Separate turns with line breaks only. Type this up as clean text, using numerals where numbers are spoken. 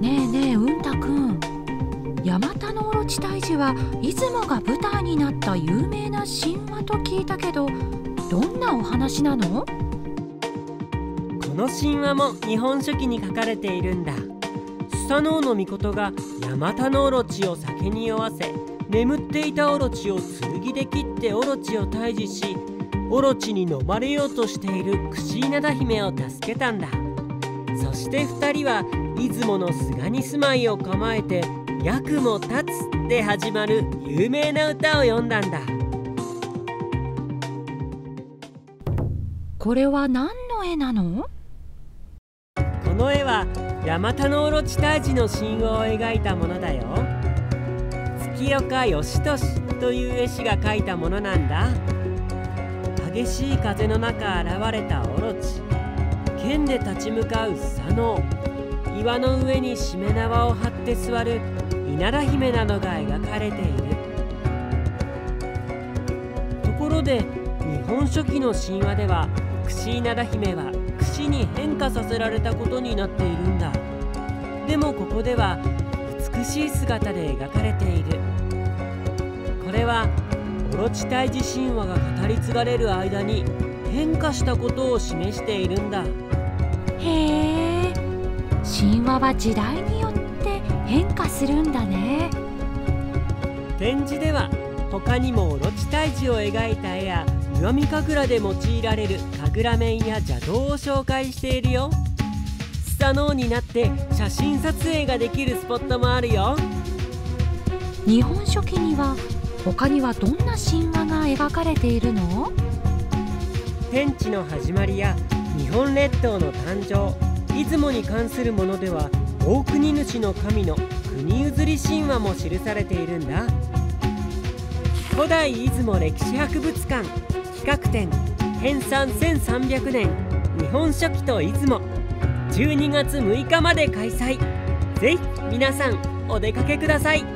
ねえねえ、うんたくん、ヤマタノオロチ退治は出雲が舞台になった有名な神話と聞いたけど、どんなお話なの？
この神話も日本書紀に書かれているんだ。スサノオノミコトがヤマタノオロチを酒に酔わせ、眠っていたオロチを剣で切ってオロチを退治し、オロチに飲まれようとしているクシイナダ姫を助けたんだ。そして2人は出雲の菅に住まいを構えて、役も立つで始まる有名な歌を詠んだんだ。
これは何の絵なの？
この絵はヤマタノオロチ退治の神話を描いたものだよ。月岡義俊という絵師が描いたものなんだ。激しい風の中現れたオロチ、剣で立ち向かうスサノオ、岩の上にしめ縄を張って座る稲田姫などが描かれている。ところで日本書紀の神話では、櫛稲田姫は櫛に変化させられたことになっているんだ。でもここでは美しい姿で描かれている。これはオロチ退治神話が語り継がれる間に変化したことを示しているんだ。
へえ、神話は時代によって変化するんだね。
展示では他にもオロチ退治を描いた絵や石見神楽で用いられる神楽面や邪道を紹介しているよ。スサノオになって写真撮影ができるスポットもあるよ。
日本書紀には他にはどんな神話が描かれているの？
天地の始まりや日本列島の誕生、出雲に関するものでは大国主の神の国譲り神話も記されているんだ。古代出雲歴史博物館企画展編纂1300年日本書紀と出雲、12月6日まで開催。ぜひ皆さんお出かけください。